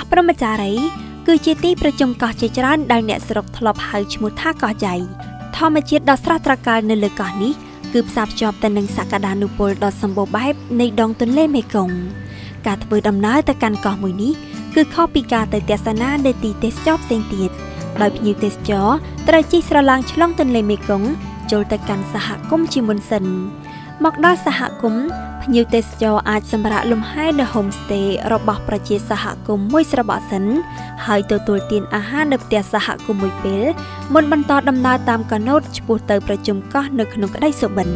ព្រហ្មចារីគឺជាទីប្រជុំកោះជាច្រើនដែលអ្នកស្រុកធ្លាប់ហៅឈ្មោះថាកោះໃຫญ่ធម្មជាតិដ៏ស្រស់ត្រកាលនៅលើកោះនេះគឺផ្សារភ្ជាប់ទៅនឹងសក្តានុពលដ៏សម្បូរបែបនៃដងទន្លេមេគង្គការធ្វើដំណើរទៅកាន់កោះមួយនេះគឺខុសពីការទៅទស្សនានៅទីទេសចរផ្សេងទៀតដោយភ្ញៀវទេសចរត្រូវជិះស្រឡាងឆ្លងទន្លេមេគង្គចូលទៅកាន់សហគមន៍ជាមុនសិនមកដល់សហគមន៍ភ្ញៀវទេសចរអាចសម្រាកលំហែនៅ homestay របស់ប្រជាសហគមន៍មួយស្របសិនហើយទទួលទានអាហារនៅផ្ទះសហគមន៍មួយពេលមុនបន្តដំណើរតាមកាណូតឆ្ពោះទៅប្រជុំកោះនៅក្នុងក្តីសុបិន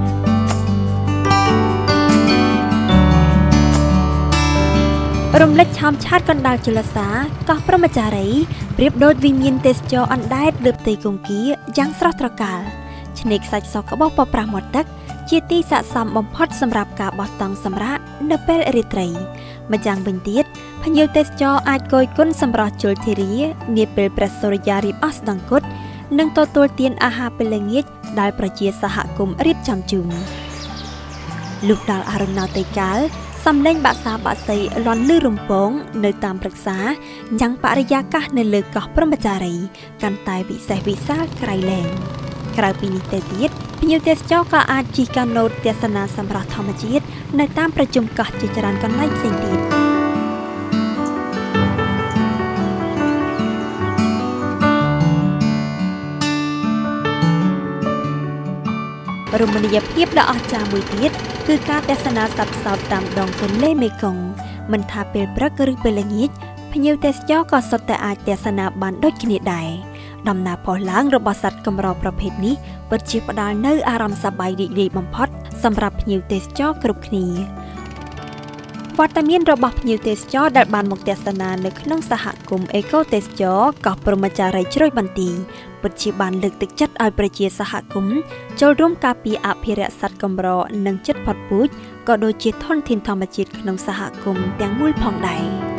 រំលេចឆោមឆាតកណ្ដាលជលសាកោះព្រហ្មចារីប្រៀបដូចវិមានទេសចរអណ្ដែតលើផ្ទៃគង្គគាយ៉ាងស្រស់ត្រកាលឆ្នេរខ្សាច់សក្បុសបប្រាស់មាត់ទឹកជាទីស័ក្តិសមបំផុតសម្រាប់ការបោះតង់សម្រាកនៅពេលរាត្រីម្យ៉ាងវិញទៀតភ្ញៀវទេសចរអាចគយគន់សម្រស់ជលធារានាពេលព្រះសូរ្យារៀបអស្តង្គតនិងទទួលទានអាហារពេលល្ងាចដែលប្រជាសហគមន៍រៀបចំជូនលុះដល់អរុណោទ័យកាលសំឡេងបាក់សាបាក់សីលាន់លឺរំពងនៅតាមព្រឹក្សាយ៉ាងបរិយាកាសនៅលើកោះព្រហ្មចារីកាន់តែវិសេសវិសាលក្រៃលែងក្រៅពីនេះទៅទៀតភ្ញៀវទេសចរក៏អាចជិះកាណូតទស្សនាសម្រស់ធម្មជាតិនៅតាមប្រជុំកោះជាច្រើនកន្លែងផ្សេងទៀតរមណីយភាពដ៏អស្ចារ្យមួយទៀតគឺការទស្សនាសត្វផ្សោតតាមដងទន្លេមេគង្គមិនថាពេលព្រឹកឬពេលល្ងាចភ្ញៀវទេសចរក៏សុទ្ធតែអាចទស្សនាបានដូចគ្នាដែរដំណើរផុសឡើងរបស់សត្វកម្រប្រភេទនេះពិតជាផ្ដល់នូវអារម្មណ៍សប្បាយរីករាយបំផុតសម្រាប់ភ្ញៀវទេសចរគ្រប់គ្នាវត្តមានរបស់ភ្ញៀវទេសចរដែលបានមកទស្សនានៅក្នុងសហគមន៍អេកូទេសចរកោះព្រហ្មចារីជ្រោយបន្ទាយពិតជាបានលើកទឹកចិត្តឲ្យប្រជាសហគមន៍ចូលរួមការពារអភិរក្សសត្វកម្រនិងជិតផុតពូជក៏ដូចជាធនធានធម្មជាតិក្នុងសហគមន៍ទាំងមូលផងដែរ